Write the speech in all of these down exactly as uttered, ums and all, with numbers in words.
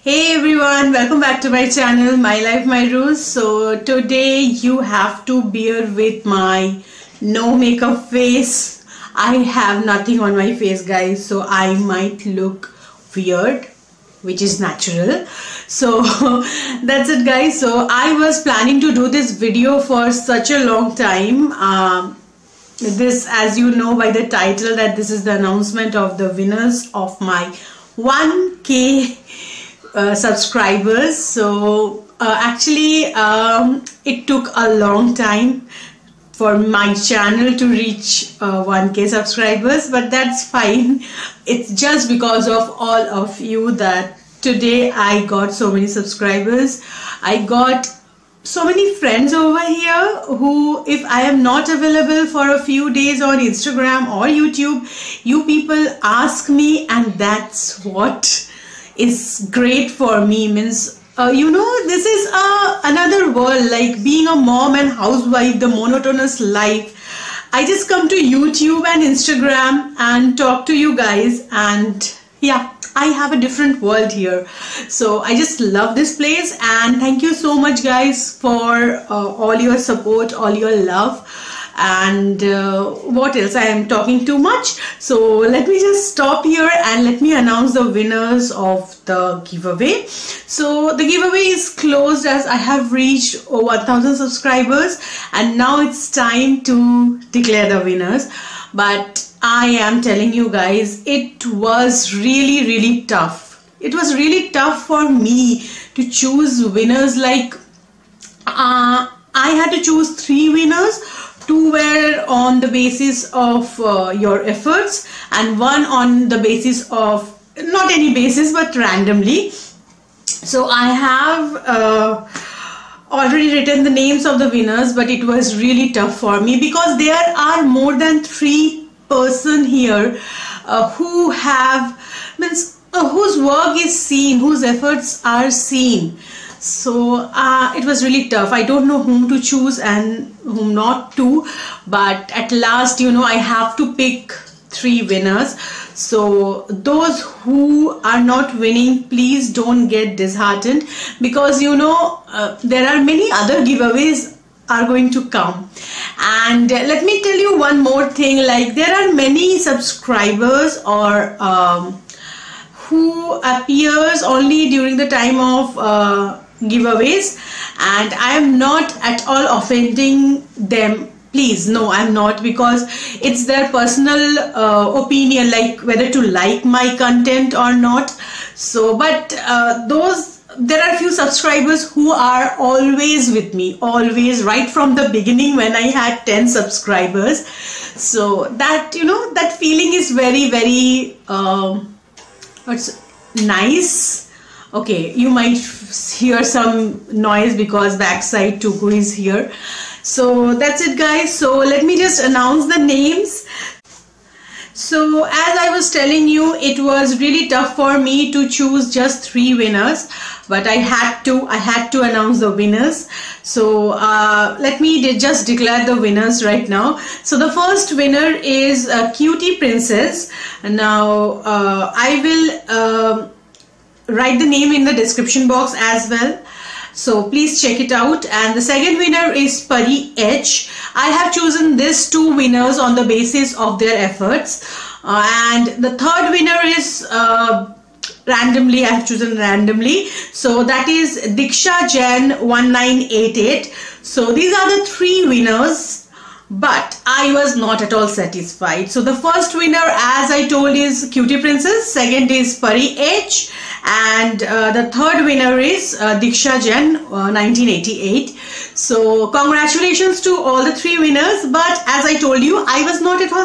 Hey everyone, welcome back to my channel, My Life My Rules. So today you have to bear with my no makeup face. I have nothing on my face, guys, so I might look weird, which is natural. So that's it, guys. So I was planning to do this video for such a long time. um, this, as you know by the title, that this is the announcement of the winners of my one K uh, subscribers. So uh, actually um, it took a long time for my channel to reach uh, one K subscribers, but that's fine. It's just because of all of you that today I got so many subscribers. I got so many friends over here who, if I am not available for a few days on Instagram or YouTube, you people ask me, and that's what is great for me. Means uh, you know, this is uh, another world, like being a mom and housewife, the monotonous life. I just come to YouTube and Instagram and talk to you guys, and yeah, I have a different world here. So I just love this place, and thank you so much, guys, for uh, all your support, all your love. And uh, what else? I am talking too much, so let me just stop here and let me announce the winners of the giveaway. So the giveaway is closed as I have reached one thousand subscribers, and now it's time to declare the winners. But I am telling you guys, it was really really tough. It was really tough for me to choose winners. Like uh, I had to choose three winners. Two were on the basis of uh, your efforts, and one on the basis of, not any basis, but randomly. So I have uh, already written the names of the winners, but it was really tough for me because there are more than three person here uh, who have, means uh, whose work is seen, whose efforts are seen. So uh, it was really tough. I don't know whom to choose and whom not to, but at last, you know, I have to pick three winners. So those who are not winning, please don't get disheartened, because you know uh, there are many other giveaways are going to come. And uh, let me tell you one more thing, like there are many subscribers or um, who appears only during the time of uh, giveaways, and I am not at all offending them. Please, no, I'm not, because it's their personal uh, opinion, like whether to like my content or not. So but uh, those there are few subscribers who are always with me, always, right from the beginning when I had ten subscribers. So that, you know, that feeling is very very um, what's nice. Okay, you might hear some noise because backside Tuku is here. So that's it, guys. So let me just announce the names. So as I was telling you, it was really tough for me to choose just three winners, but I had to I had to announce the winners. So uh, let me de just declare the winners right now. So the first winner is uh, Cutie Princess. Now uh, I will uh, write the name in the description box as well, so please check it out. And the second winner is Pari H. I have chosen these two winners on the basis of their efforts, uh, and the third winner is uh, randomly, I have chosen randomly, so that is Diksha Jain one nine eight eight. So these are the three winners, but I was not at all satisfied. So the first winner, as I told, is Cutie Princess, second is Pari H, and uh, the third winner is uh, Diksha Jain uh, nineteen eighty-eight. So congratulations to all the three winners, but as I told you, I was not at all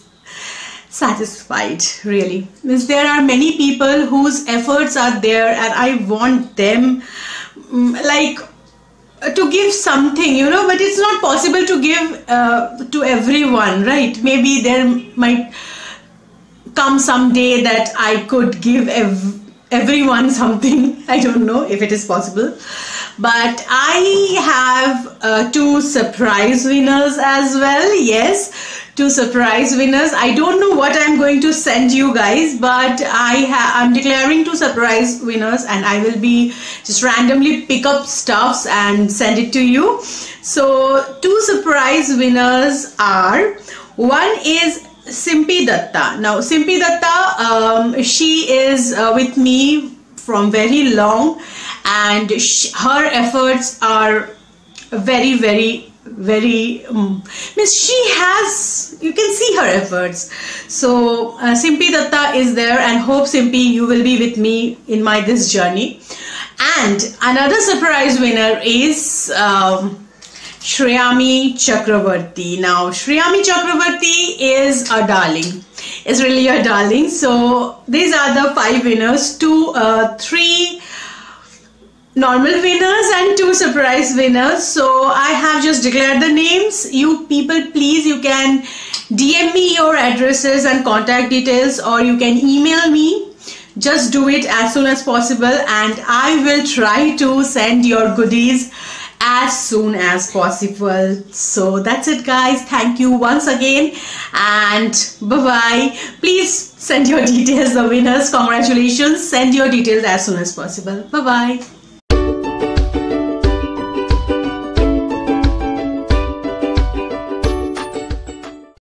satisfied, really. Means there are many people whose efforts are there, and I want them um, like to give something, you know, but it's not possible to give uh, to everyone, right? Maybe there might come someday that I could give ev everyone something. I don't know if it is possible, but I have uh, two surprise winners as well. Yes, two surprise winners. I don't know what I'm going to send you guys, but I ha I'm declaring two surprise winners, and I will be just randomly pick up stuffs and send it to you. So two surprise winners are, one is Simpy Datta. Now Simpy Datta, um, she is uh, with me from very long, and sh her efforts are very very very um, means she has, you can see her efforts. So uh, Simpy Datta is there, and hope Simpy you will be with me in my this journey. And another surprise winner is um, Shriyami Chakravarti. Now Shriyami Chakravarti is a darling, is really a darling. So these are the five winners, two uh, three normal winners and two surprise winners. So I have just declared the names. You people, please, you can D M me your addresses and contact details, or you can email me. Just do it as soon as possible, and I will try to send your goodies as soon as possible. So that's it guys, thank you once again, and bye bye. Please send your details, the winners, congratulations, send your details as soon as possible. Bye bye.